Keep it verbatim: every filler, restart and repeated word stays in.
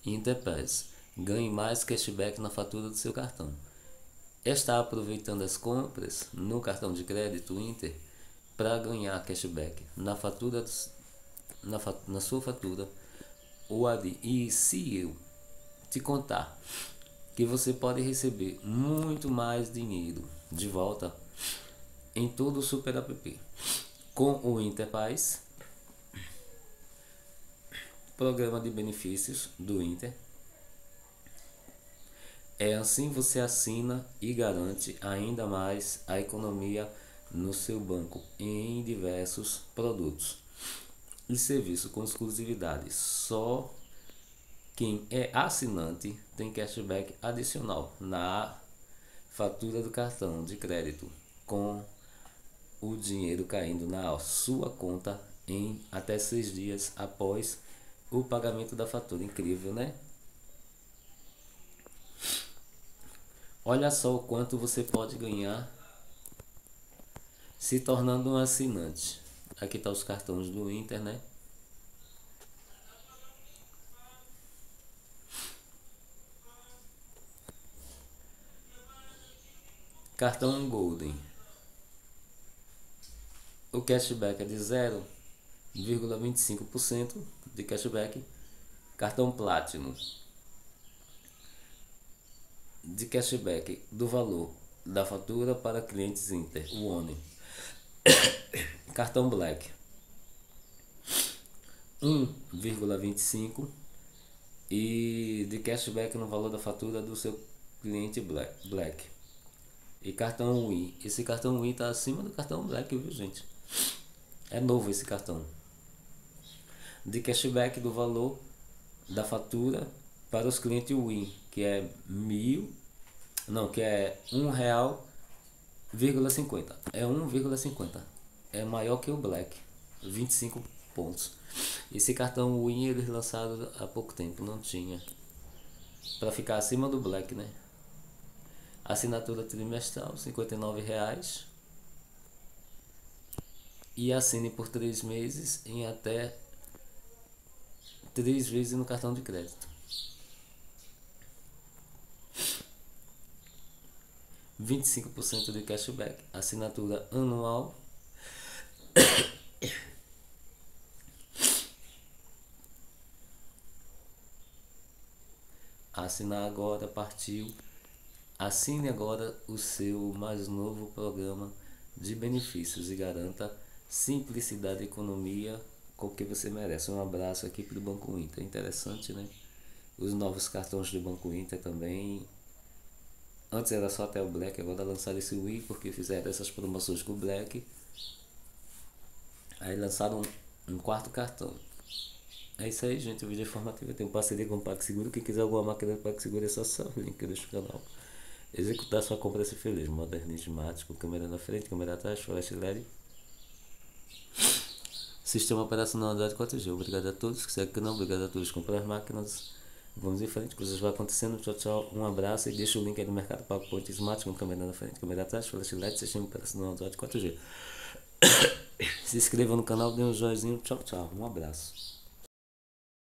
Interpass. Ganhe mais cashback na fatura do seu cartão. Está aproveitando as compras no cartão de crédito Inter para ganhar cashback na fatura na, na sua fatura ou ali. E se eu te contar que você pode receber muito mais dinheiro de volta em todo o Super App com o Interpass, programa de benefícios do Inter. É assim você assina e garante ainda mais a economia no seu banco em diversos produtos e serviços com exclusividade. Só quem é assinante tem cashback adicional na fatura do cartão de crédito, com o dinheiro caindo na sua conta em até seis dias após o pagamento da fatura. Incrível, né? Olha só o quanto você pode ganhar se tornando um assinante. Aqui tá os cartões do Inter, né? Cartão Golden. O cashback é de zero vírgula vinte e cinco por cento de cashback. Cartão Platinum, de cashback do valor da fatura para clientes Inter, o One. Cartão Black, um vírgula vinte e cinco por cento e de cashback no valor da fatura do seu cliente Black. Black. E cartão Win. Esse cartão Win está acima do cartão Black, viu, gente? É novo esse cartão. De cashback do valor da fatura para os clientes Win, que é mil, não, que é um real vírgula cinquenta. É um vírgula cinquenta. É maior que o Black, vinte e cinco pontos. Esse cartão Win eles lançaram há pouco tempo, não tinha. Para ficar acima do Black, né? Assinatura trimestral, cinquenta e nove reais. E assine por três meses em até três vezes no cartão de crédito. vinte e cinco por cento de cashback. Assinatura anual. Assinar agora, partiu. Assine agora o seu mais novo programa de benefícios e garanta simplicidade e economia com o que você merece. Um abraço aqui para o Banco Inter. Interessante, né? Os novos cartões do Banco Inter também. Antes era só até o Black, agora lançaram esse Wii porque fizeram essas promoções com o Black. Aí lançaram um, um quarto cartão. É isso aí, gente. O vídeo é informativo. Tem um parceria com o PagSeguro. Quem quiser alguma máquina do PagSeguro é só acessar o link que eu deixo no canal. Executar sua compra e ser feliz. Modernismático, câmera na frente, câmera atrás, flash L E D. Sistema operacional Android quatro G. Obrigado a todos que seguem o canal. Obrigado a todos que compram as máquinas. Vamos em frente, coisas vão acontecendo. Tchau, tchau. Um abraço e deixa o link aí do Mercado Pago Point Smart com câmera na frente, câmera atrás, flash L E D, sistema operacional Android quatro G. Se inscreva no canal, dê um joinha. Tchau, tchau. Um abraço.